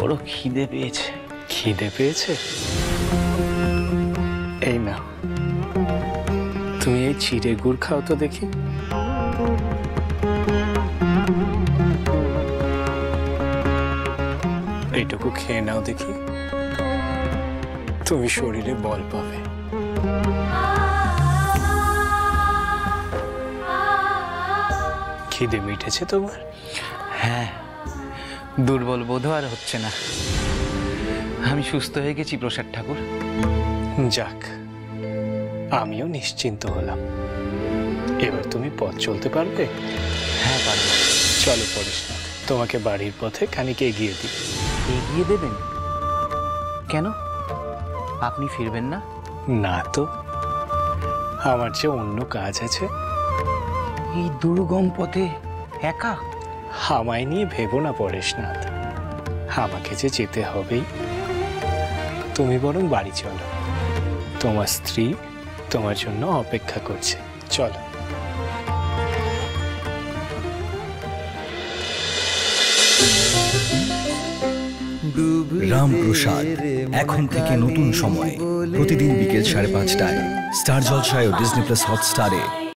বড় খিদে পেয়েছে। খিদে পেয়েছে? এই না, তুমি এই চিড়ে গুড় খাও তো দেখি। এইটুকু খেয়ে নাও দেখি, তুমি শরীরে বল পাবে। খিদে মিটেছে তোমার? হ্যাঁ, দুর্বল বোধ আর হচ্ছে না। আমি সুস্থ হয়ে গেছি প্রসাদ ঠাকুর। যাক, আমিও নিশ্চিন্ত হলাম। এবার তুমি পথ চলতে পারবে? হ্যাঁ, পারবো। চলো পরেশনাথ, তোমাকে বাড়ির পথে খানিক এগিয়ে দিই। এগিয়ে দেবেন? কেন, আপনি ফিরবেন না? না তো, আমার যে অন্য কাজ আছে। এই দুর্গম পথে একা? আমায় নিয়ে ভেবো না পরেশনাথ, আমাকে যে যেতে হবেই। তুমি বরং বাড়ি চলো, তোমার স্ত্রী তোমার জন্য অপেক্ষা করছে। চলো। রামপ্রসাদ এখন থেকে নতুন সময় প্রতিদিন বিকেল 5:30টায় স্টার জলসায় ও ডিজনি প্লাস হটস্টারে।